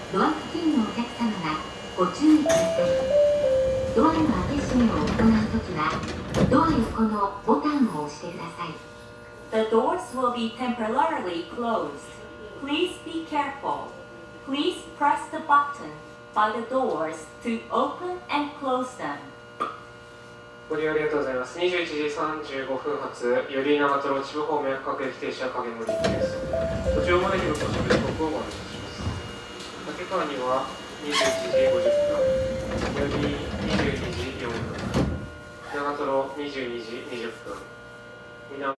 ドア付近のお客様はご注意ください。ドアの開け閉めを行うときは、ドア横のボタンを押してください。 The doors will be temporarily closed. Please be careful. Please press the button by the doors to open and close them. ご利用ありがとうございます。21時35分発、より長瀞秩父方面各駅停車影森行きです。途中までの到着時刻をお待たせします。竹川には21時50分、より22時4分、長瀞22時20分。